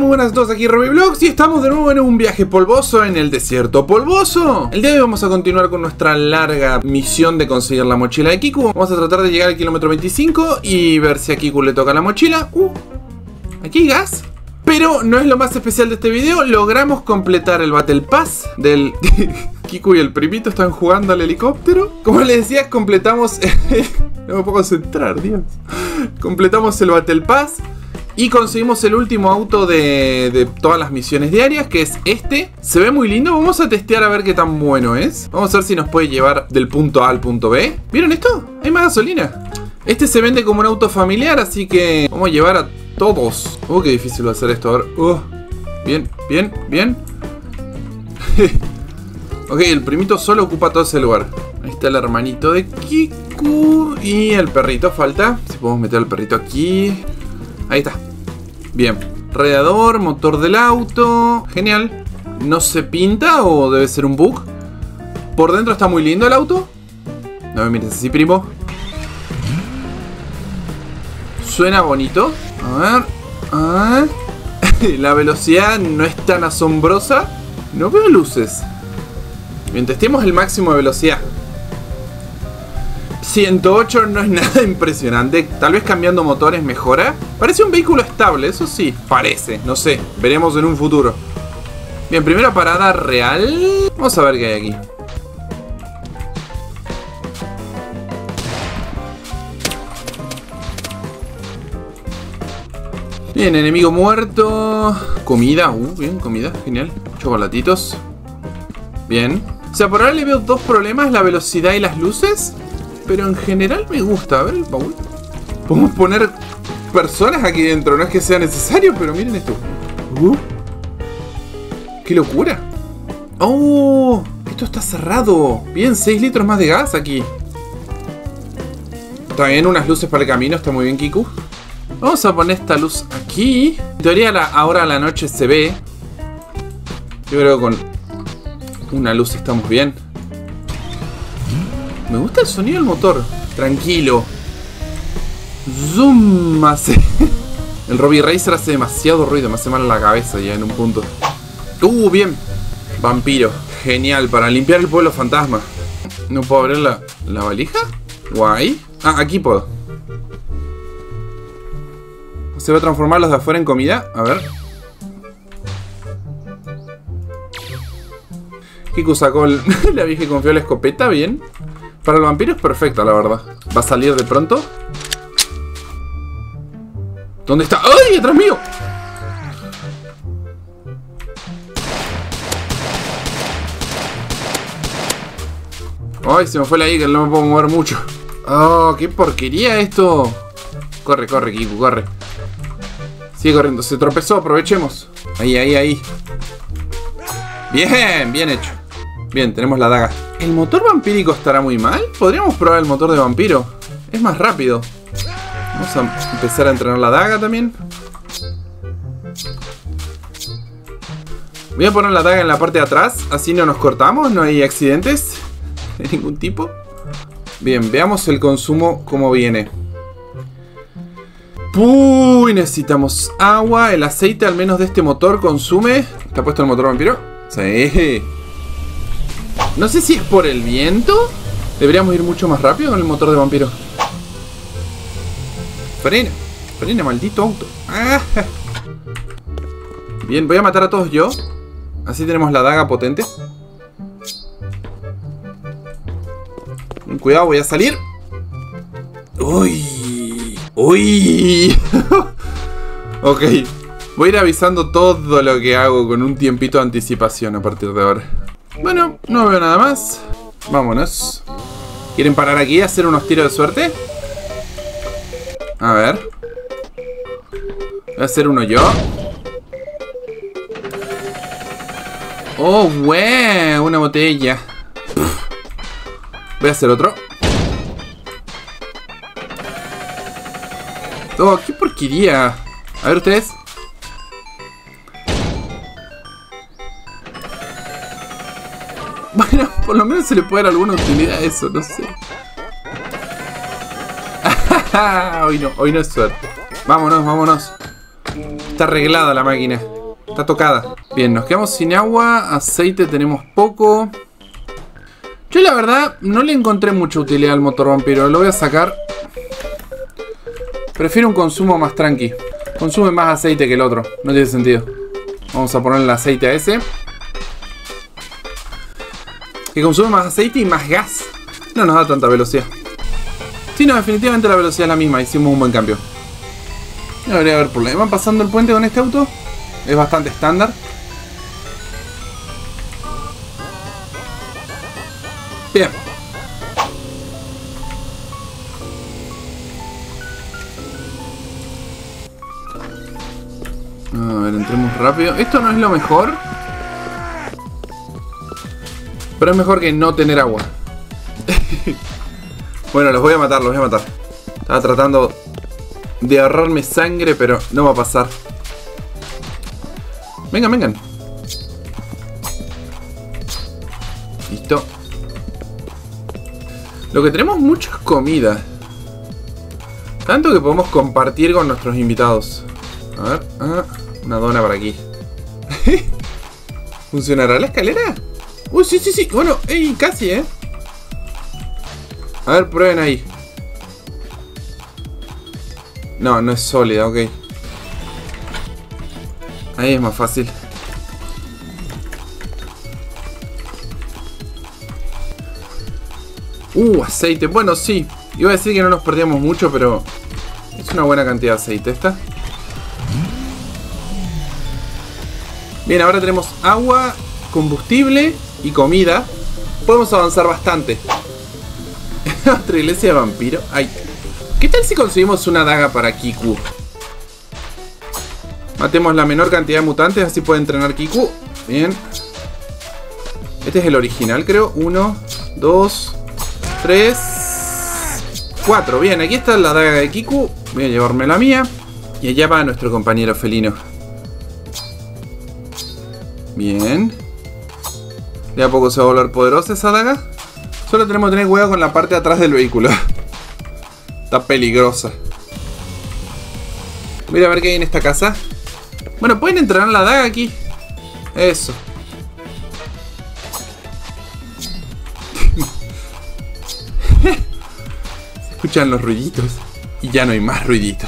muy buenas a todos, aquí RobbieVlogs y estamos de nuevo en un viaje polvoso en el desierto polvoso. El día de hoy vamos a continuar con nuestra larga misión de conseguir la mochila de Kiku. Vamos a tratar de llegar al kilómetro 25 y ver si a Kiku le toca la mochila. Aquí hay gas. Pero no es lo más especial de este video. Logramos completar el Battle Pass del... Kiku y el primito están jugando al helicóptero. Como les decía, completamos... No me puedo concentrar, Dios. Completamos el Battle Pass y conseguimos el último auto de todas las misiones diarias, que es este. Se ve muy lindo, vamos a testear a ver qué tan bueno es. Vamos a ver si nos puede llevar del punto A al punto B. ¿Vieron esto? Hay más gasolina. Este se vende como un auto familiar, así que vamos a llevar a todos. Qué difícil va a ser esto ahora. Bien, bien, bien. Ok, el primito solo ocupa todo ese lugar. Ahí está el hermanito de Kiku. Y el perrito falta. Si podemos meter al perrito aquí. Ahí está. Bien. Radiador, motor del auto. Genial. ¿No se pinta o debe ser un bug? Por dentro está muy lindo el auto. No me mires así, primo. Suena bonito. A ver. La velocidad no es tan asombrosa. No veo luces. Bien, testemos el máximo de velocidad. 108 no es nada impresionante. Tal vez cambiando motores mejora. Parece un vehículo estable, eso sí. Parece, no sé, veremos en un futuro. Bien, primera parada real. Vamos a ver qué hay aquí. Bien, enemigo muerto. Comida, bien, comida, genial. Chocolatitos. Bien. O sea, por ahora le veo dos problemas, la velocidad y las luces. Pero en general me gusta. A ver el baúl. Podemos poner personas aquí dentro. No es que sea necesario, pero miren esto. ¡Qué locura! ¡Oh! Esto está cerrado. Bien, 6 litros más de gas aquí. Está bien, unas luces para el camino. Está muy bien, Kiku. Vamos a poner esta luz aquí. En teoría ahora a la noche se ve. Yo creo que con una luz estamos bien. Me gusta el sonido del motor. Tranquilo. Zoom hace. El Robbie Racer hace demasiado ruido. Me hace mal la cabeza ya en un punto. Bien. Vampiro. Genial. Para limpiar el pueblo fantasma. ¿No puedo abrir la valija? Guay. Aquí puedo. ¿Se va a transformar los de afuera en comida? A ver. Kiku sacó la vieja y confió la escopeta. Bien. Para el vampiro es perfecta, la verdad. ¿Va a salir de pronto? ¿Dónde está? ¡Ay! ¡Detrás mío! ¡Ay! Se me fue la Eagle, no me puedo mover mucho. ¡Oh! ¡Qué porquería esto! Corre, corre, Kiku, corre. Sigue corriendo, se tropezó, aprovechemos. Ahí, ahí, ahí. Bien, bien hecho. Bien, tenemos la daga. ¿El motor vampírico estará muy mal? Podríamos probar el motor de vampiro. Es más rápido. Vamos a empezar a entrenar la daga también. Voy a poner la daga en la parte de atrás. Así no nos cortamos, no hay accidentes de ningún tipo. Bien, veamos el consumo cómo viene. Uy, necesitamos agua. El aceite al menos de este motor consume. ¿Está puesto el motor vampiro? Sí. No sé si es por el viento. Deberíamos ir mucho más rápido con el motor de vampiro. Frena. Frena, maldito auto. Bien, voy a matar a todos yo. Así tenemos la daga potente. Cuidado, voy a salir. Uy. Uy. Ok. Voy a ir avisando todo lo que hago con un tiempito de anticipación a partir de ahora. Bueno, no veo nada más. Vámonos. ¿Quieren parar aquí y hacer unos tiros de suerte? A ver. Voy a hacer uno yo. Oh, wey, una botella. Voy a hacer otro. Oh, qué porquería. A ver ustedes. Bueno, por lo menos se le puede dar alguna utilidad a eso, no sé. Hoy no es suerte. Vámonos, vámonos. Está arreglada la máquina. Está tocada. Bien, nos quedamos sin agua. Aceite tenemos poco. Yo la verdad no le encontré mucha utilidad al motor vampiro. Lo voy a sacar. Prefiero un consumo más tranqui. Consume más aceite que el otro. No tiene sentido. Vamos a ponerle el aceite a ese. Que consume más aceite y más gas. No nos da tanta velocidad. Sí, no, definitivamente la velocidad es la misma. Hicimos un buen cambio. No debería haber problema pasando el puente con este auto. Es bastante estándar. Bien. A ver, entremos rápido. Esto no es lo mejor. Pero es mejor que no tener agua. Bueno, los voy a matar, los voy a matar. Estaba tratando de ahorrarme sangre, pero no va a pasar. Vengan, vengan. Listo. Lo que tenemos mucho es comida. Tanto que podemos compartir con nuestros invitados. A ver, una dona por aquí. ¿Funcionará la escalera? Uy, sí, sí, sí. Bueno, casi, A ver, prueben ahí. No, no es sólida, ok. Ahí es más fácil. Aceite. Bueno, sí. Iba a decir que no nos perdíamos mucho, pero es una buena cantidad de aceite esta. Bien, ahora tenemos agua, combustible y comida. Podemos avanzar bastante. Otra iglesia de vampiro. Ay. ¿Qué tal si conseguimos una daga para Kiku? Matemos la menor cantidad de mutantes, así puede entrenar Kiku. Bien. Este es el original, creo. 1, 2, 3, 4. Bien, aquí está la daga de Kiku. Voy a llevarme la mía. Y allá va nuestro compañero felino. Bien. De a poco se va a volver poderosa esa daga. Solo tenemos que tener cuidado con la parte de atrás del vehículo. Está peligrosa. Voy a ir a ver qué hay en esta casa. Bueno, pueden entrenar la daga aquí. Eso. Se escuchan los ruiditos. Y ya no hay más ruiditos.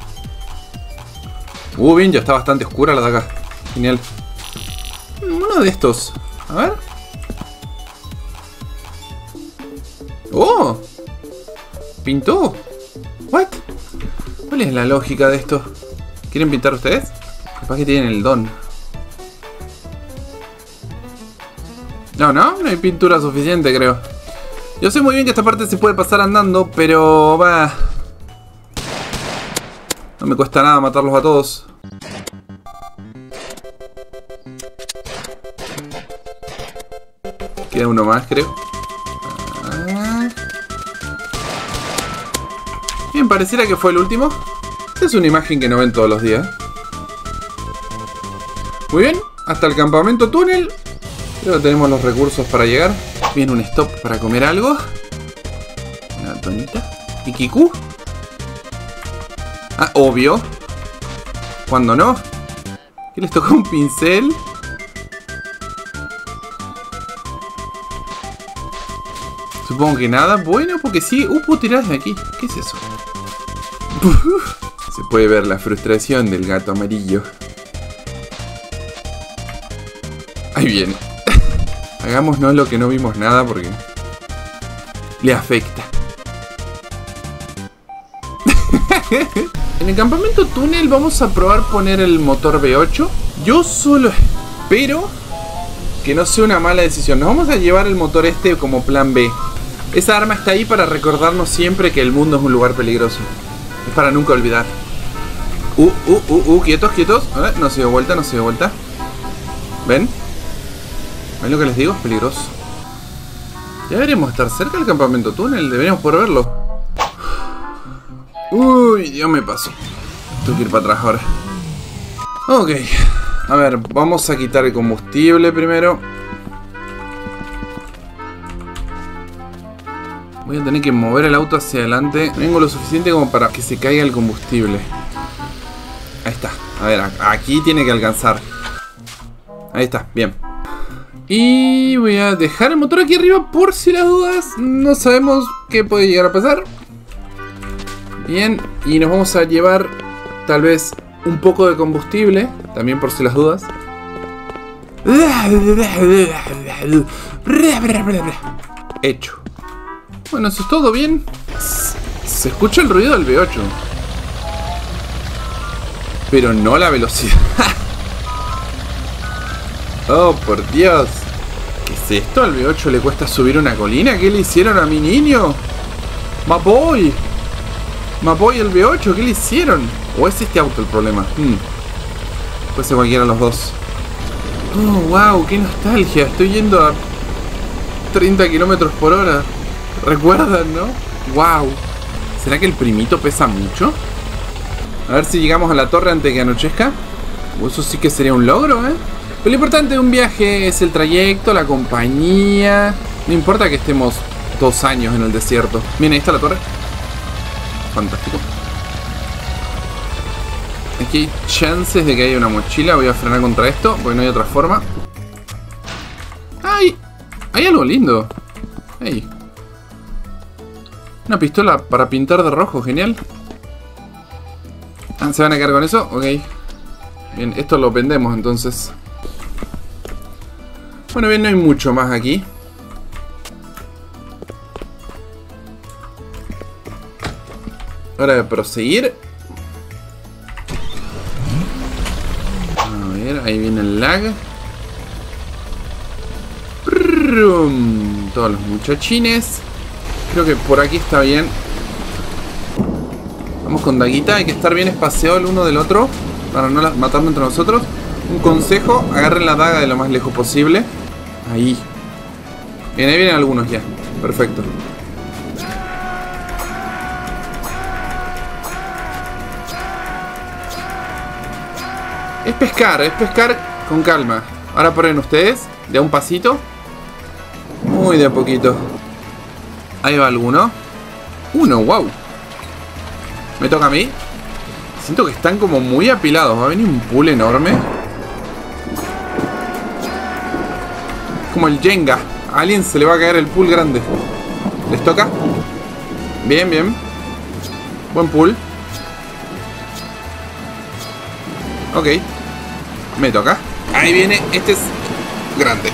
Bien, ya está bastante oscura la daga. Genial. Uno de estos. A ver. ¡Oh! ¿Pintó? ¿What? ¿Cuál es la lógica de esto? ¿Quieren pintar ustedes? Capaz que tienen el don. No hay pintura suficiente, creo. Yo sé muy bien que esta parte se puede pasar andando, pero va. No me cuesta nada matarlos a todos. Queda uno más, creo. Bien, pareciera que fue el último. Esta es una imagen que no ven todos los días. Muy bien, hasta el campamento túnel. Creo que tenemos los recursos para llegar. Bien, un stop para comer algo. Una tonita. ¿Y Kiku? Obvio. ¿Cuándo no? ¿Qué les tocó un pincel? Supongo que nada. Bueno, porque sí. Puedo tirar desde aquí. ¿Qué es eso? Se puede ver la frustración del gato amarillo. Ahí viene. Hagámonos lo que no vimos nada porque le afecta. En el campamento túnel vamos a probar poner el motor V8. Yo solo espero que no sea una mala decisión. Nos vamos a llevar el motor este como plan B. Esa arma está ahí para recordarnos siempre que el mundo es un lugar peligroso. Es para nunca olvidar. Quietos, quietos. A ver, no se dio vuelta, no se dio vuelta. ¿Ven? ¿Ven lo que les digo? Es peligroso. Ya deberíamos estar cerca del campamento túnel. Deberíamos poder verlo. Uy, Dios me pasó. Tengo que ir para atrás ahora. Ok. A ver, vamos a quitar el combustible primero. Voy a tener que mover el auto hacia adelante. Tengo lo suficiente como para que se caiga el combustible. Ahí está. A ver, aquí tiene que alcanzar. Ahí está, bien. Y voy a dejar el motor aquí arriba por si las dudas. No sabemos qué puede llegar a pasar. Bien, y nos vamos a llevar tal vez un poco de combustible, también por si las dudas. Hecho. Bueno, eso es todo bien. Se escucha el ruido del V8, pero no la velocidad. Oh, por Dios. ¿Qué es esto? ¿Al V8 le cuesta subir una colina? ¿Qué le hicieron a mi niño? Mapoy. Mapoy el V8, ¿qué le hicieron? ¿O es este auto el problema? Puede ser cualquiera de los dos. Oh, wow, qué nostalgia. Estoy yendo a 30 kilómetros por hora. ¿Recuerdan, no? Wow. ¿Será que el primito pesa mucho? A ver si llegamos a la torre antes de que anochezca. Eso sí que sería un logro, ¿eh? Pero lo importante de un viaje es el trayecto, la compañía. No importa que estemos 2 años en el desierto. Bien, ahí está la torre. Fantástico. Aquí hay chances de que haya una mochila. Voy a frenar contra esto, porque no hay otra forma. ¡Ay! Hay algo lindo. ¡Ey! Una pistola para pintar de rojo, genial. Ah, ¿se van a quedar con eso? Ok. Bien, esto lo vendemos entonces. Bueno, bien, no hay mucho más aquí. Hora de proseguir. A ver, ahí viene el lag. Todos los muchachines. Creo que por aquí está bien. Vamos con daguita. Hay que estar bien espaciado el uno del otro para no matarnos entre nosotros. Un consejo, agarren la daga de lo más lejos posible. Ahí. Bien, ahí vienen algunos ya. Perfecto. Es pescar con calma. Ahora ponen ustedes, de a un pasito. Muy de a poquito. Ahí va alguno. Uno, wow. Me toca a mí. Siento que están como muy apilados. Va a venir un pool enorme. Como el Jenga. A alguien se le va a caer el pool grande. ¿Les toca? Bien, bien. Buen pool. Ok. Me toca. Ahí viene. Este es grande.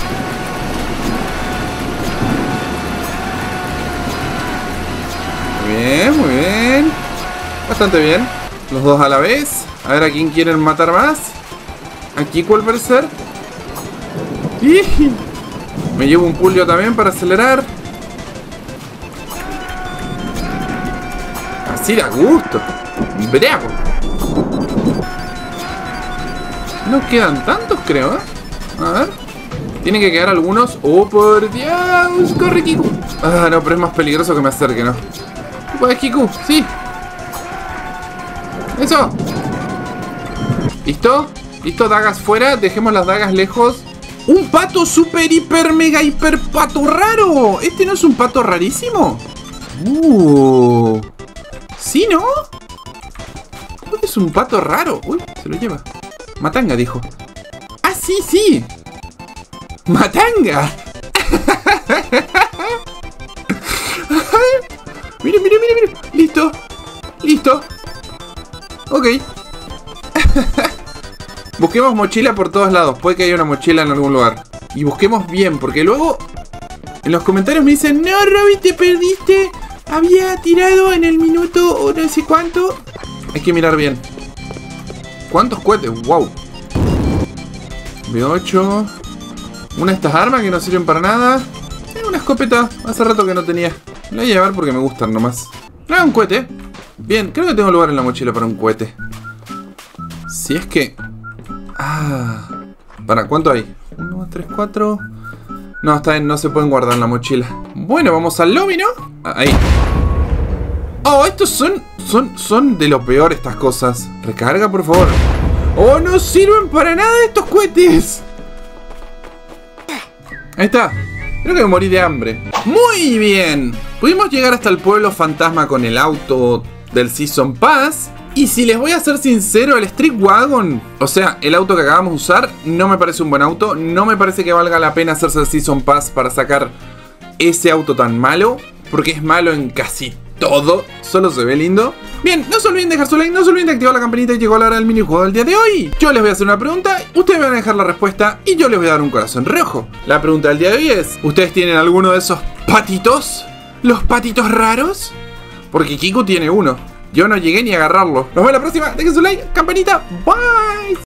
Muy bien, muy bien. Bastante bien. Los dos a la vez. A ver a quién quieren matar más. Aquí, ¿cuál puede ser? Me llevo un pool yo también para acelerar. Así da gusto. Bravo. No quedan tantos, creo, ¿eh? A ver. Tienen que quedar algunos. ¡Oh, por Dios! ¡Corre, Kiku! Ah, no, pero es más peligroso que me acerque, ¿no? ¡Pues, Kiku! ¡Sí! ¡Eso! ¿Listo? ¿Listo? Dagas fuera. Dejemos las dagas lejos. ¡Un pato super, hiper, mega, hiper pato raro! ¿Este no es un pato rarísimo? ¿Sí, no? Es un pato raro. Uy, se lo lleva. Matanga, dijo. ¡Ah, sí, sí! ¡Matanga! Miren, miren, miren, miren. Listo. Listo. Ok. Busquemos mochila por todos lados. Puede que haya una mochila en algún lugar. Y busquemos bien, porque luego en los comentarios me dicen: no, Robby, te perdiste. Había tirado en el minuto o no sé cuánto. Hay que mirar bien. ¿Cuántos cohetes? Wow. V8. Una de estas armas que no sirven para nada. Una escopeta. Hace rato que no tenía. La voy a llevar porque me gustan nomás. Ah, un cohete. Bien, creo que tengo lugar en la mochila para un cohete. Si es que... Ah... ¿Para cuánto hay? 1, 2, 3, 4... No, está bien, no se pueden guardar en la mochila. Bueno, vamos al lobby, ¿no? Ahí. Oh, estos son de lo peor estas cosas. Recarga, por favor. Oh, no sirven para nada estos cohetes. Ahí está. Creo que me morí de hambre. Muy bien. Pudimos llegar hasta el pueblo fantasma con el auto del Season Pass. Y si les voy a ser sincero, el Street Wagon, o sea, el auto que acabamos de usar, no me parece un buen auto. No me parece que valga la pena hacerse el Season Pass para sacar ese auto tan malo, porque es malo en casi todo, solo se ve lindo. Bien, no se olviden de dejar su like, no se olviden de activar la campanita y llegó la hora del minijuego del día de hoy. Yo les voy a hacer una pregunta, ustedes van a dejar la respuesta y yo les voy a dar un corazón rojo. La pregunta del día de hoy es, ¿ustedes tienen alguno de esos patitos? ¿Los patitos raros? Porque Kiku tiene uno. Yo no llegué ni a agarrarlo. Nos vemos la próxima, dejen su like, campanita, bye.